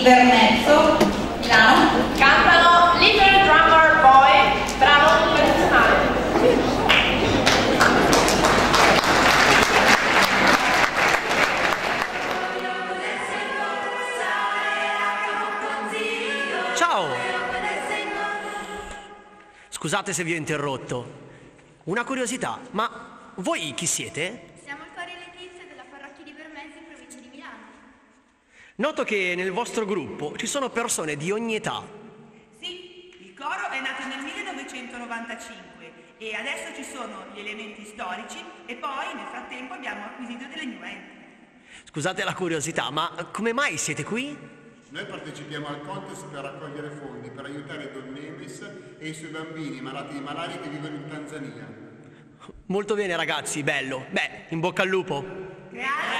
Vernezzo, Milano. Cantano Little Drummer Boy, brano tradizionale. Ciao! Scusate se vi ho interrotto. Una curiosità, ma voi chi siete? Siamo il Cori Letizia della parrocchia di Vermezzo in provincia di Milano. Noto che nel vostro gruppo ci sono persone di ogni età. Sì, il coro è nato nel 1995 e adesso ci sono gli elementi storici e poi nel frattempo abbiamo acquisito delle new entry. Scusate la curiosità, ma come mai siete qui? Noi partecipiamo al contest per raccogliere fondi per aiutare Don Nemes e i suoi bambini malati di malaria che vivono in Tanzania. Molto bene ragazzi, bello. Beh, in bocca al lupo. Grazie!